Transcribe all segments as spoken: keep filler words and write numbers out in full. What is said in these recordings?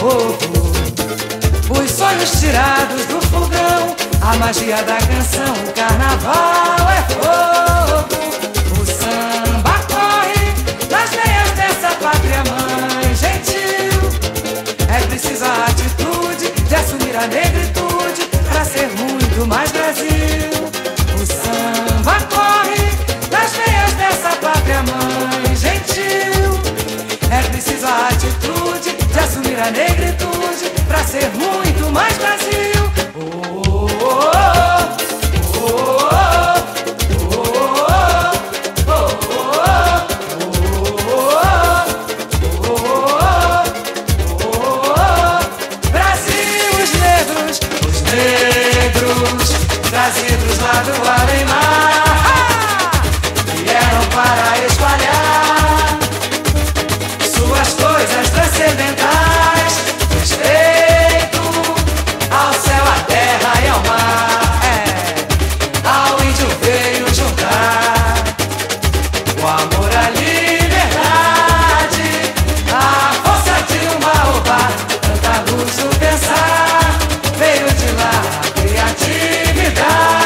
povo. Os sonhos tirados do fogão, a magia da canção, o carnaval é fogo. O samba corre nas veias dessa pátria mãe gentil. É preciso a atitude de assumir a negritude pra ser muito mais Brasil. O samba corre nas veias dessa pátria mãe gentil. É preciso a atitude de assumir a negritude pra ser muito mais Brasil. Oh, oh, oh, oh, oh, oh. Brasil, os negros, os negros trazidos lá do além-mar, vieram para espalhar suas coisas transcendentais, respeito ao céu, à terra e ao mar. É, ao índio veio juntar o amor à liberdade, a força de um baobá, tanta luz o pensar, veio de lá a criatividade,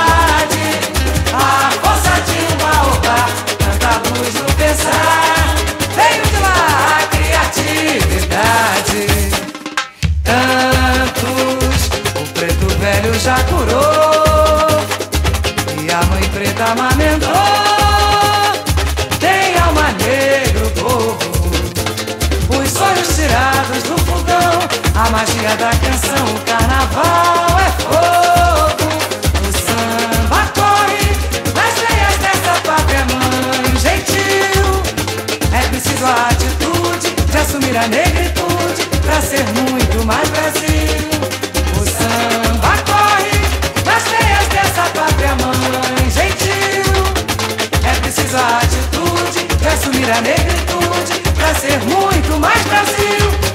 a força de um baobá, tanta luz o pensar, veio de lá a criatividade. Tantos o preto velho já curou e a mãe preta amamentou. Tem alma negra o povo, os sonhos tirados do fogão, a magia da canção, o carnaval é fogo. O samba corre nas veias dessa pátria mãe gentil. É preciso a atitude de assumir a negritude pra ser muito mais Brasil. O samba corre nas veias dessa pátria mãe gentil. É preciso a atitude de assumir a negritude pra ser muito mais Brasil.